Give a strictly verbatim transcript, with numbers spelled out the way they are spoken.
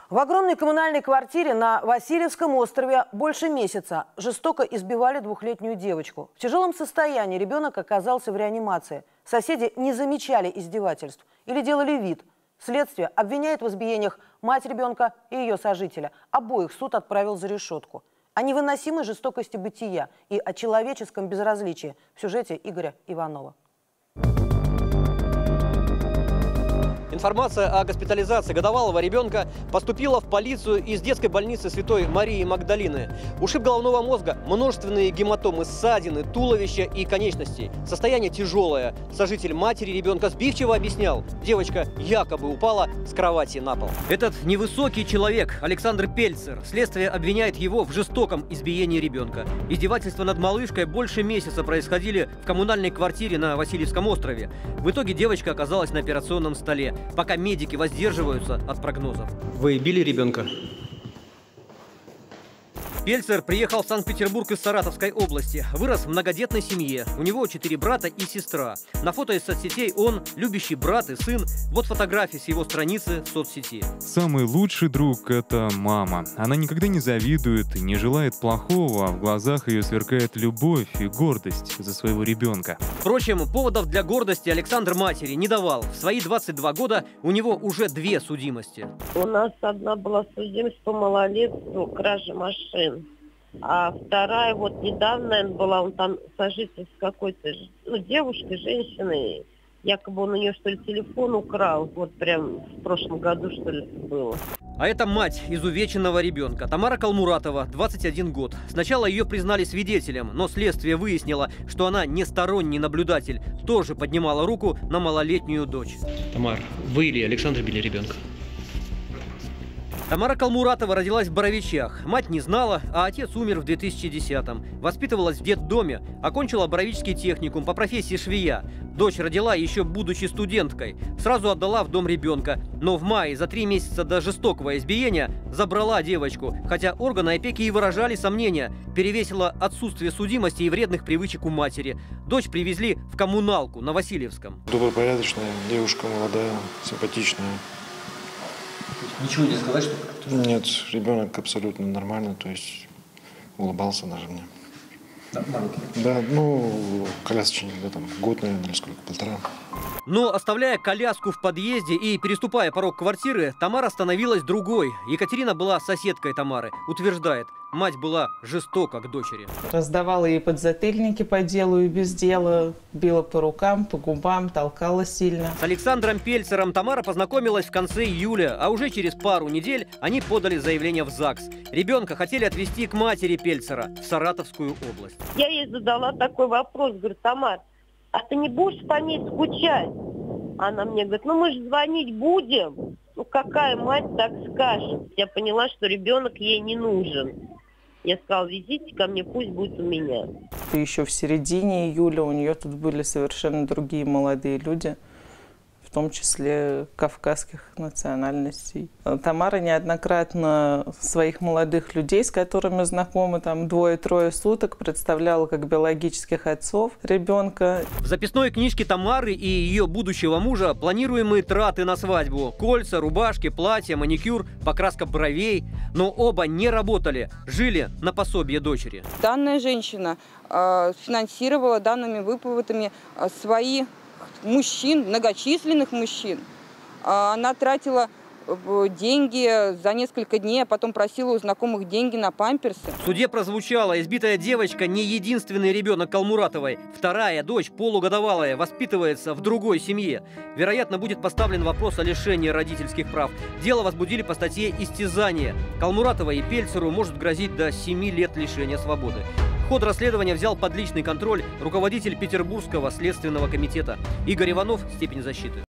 В огромной коммунальной квартире на Васильевском острове больше месяца жестоко избивали двухлетнюю девочку. В тяжелом состоянии ребенок оказался в реанимации. Соседи не замечали издевательств или делали вид. Следствие обвиняет в избиениях мать ребенка и ее сожителя. Обоих суд отправил за решетку. О невыносимой жестокости бытия и о человеческом безразличии в сюжете Игоря Иванова. Информация о госпитализации годовалого ребенка поступила в полицию из детской больницы Святой Марии Магдалины. Ушиб головного мозга, множественные гематомы, ссадины, туловища и конечностей. Состояние тяжелое. Сожитель матери ребенка сбивчиво объяснял, девочка якобы упала с кровати на пол. Этот невысокий человек, Александр Пельцер, следствие обвиняет его в жестоком избиении ребенка. Издевательства над малышкой больше месяца происходили в коммунальной квартире на Васильевском острове. В итоге девочка оказалась на операционном столе, пока медики воздерживаются от прогнозов. Вы били ребенка? Пельцер приехал в Санкт-Петербург из Саратовской области. Вырос в многодетной семье. У него четыре брата и сестра. На фото из соцсетей он любящий брат и сын. Вот фотографии с его страницы в соцсети. Самый лучший друг – это мама. Она никогда не завидует и не желает плохого, а в глазах ее сверкает любовь и гордость за своего ребенка. Впрочем, поводов для гордости Александр матери не давал. В свои двадцать два года у него уже две судимости. У нас одна была судимость по малолетству, кражи машин. А вторая, вот недавно, наверное, была, он там сожитель с какой-то ну, девушкой, женщиной. Якобы он у нее, что ли, телефон украл. Вот прям в прошлом году, что ли, это было. А это мать изувеченного ребенка. Тамара Калмуратова, двадцать один год. Сначала ее признали свидетелем, но следствие выяснило, что она не сторонний наблюдатель. Тоже поднимала руку на малолетнюю дочь. Тамар, вы или Александр били ребенка? Тамара Калмуратова родилась в Боровичах. Мать не знала, а отец умер в две тысячи десятом. Воспитывалась в детдоме, окончила Боровичский техникум по профессии швея. Дочь родила еще будучи студенткой. Сразу отдала в дом ребенка. Но в мае, за три месяца до жестокого избиения, забрала девочку. Хотя органы опеки и выражали сомнения. Перевесило отсутствие судимости и вредных привычек у матери. Дочь привезли в коммуналку на Васильевском. Добропорядочная девушка, молодая, симпатичная. Ничего не сказать, что... Нет, ребенок абсолютно нормально, то есть улыбался даже мне. Да, маленький. Да, ну, колясочник, да, там, год, наверное, или сколько, полтора. Но, оставляя коляску в подъезде и переступая порог квартиры, Тамара становилась другой. Екатерина была соседкой Тамары. Утверждает, мать была жестока к дочери. Раздавала ей подзатыльники по делу и без дела, била по рукам, по губам, толкала сильно. С Александром Пельцером Тамара познакомилась в конце июля, а уже через пару недель они подали заявление в ЗАГС. Ребенка хотели отвезти к матери Пельцера в Саратовскую область. Я ей задала такой вопрос, говорю, Тамар, а ты не будешь по ней скучать? Она мне говорит, ну мы же звонить будем. Ну какая мать так скажет? Я поняла, что ребенок ей не нужен. Я сказала, везите ко мне, пусть будет у меня. И еще в середине июля у нее тут были совершенно другие молодые люди, в том числе кавказских национальностей. Тамара неоднократно своих молодых людей, с которыми знакомы там двое-трое суток, представляла как биологических отцов ребенка. В записной книжке Тамары и ее будущего мужа планируемые траты на свадьбу. Кольца, рубашки, платья, маникюр, покраска бровей. Но оба не работали, жили на пособие дочери. Данная женщина э, финансировала данными выплатами э, свои мужчин, многочисленных мужчин. Она тратила деньги за несколько дней, а потом просила у знакомых деньги на памперсы. В суде прозвучало, избитая девочка не единственный ребенок Калмуратовой. Вторая дочь, полугодовалая, воспитывается в другой семье. Вероятно, будет поставлен вопрос о лишении родительских прав. Дело возбудили по статье «Истязание». Калмуратовой и Пельцеру может грозить до семи лет лишения свободы. Ход расследования взял под личный контроль руководитель Петербургского следственного комитета Игорь Иванов, степень защиты.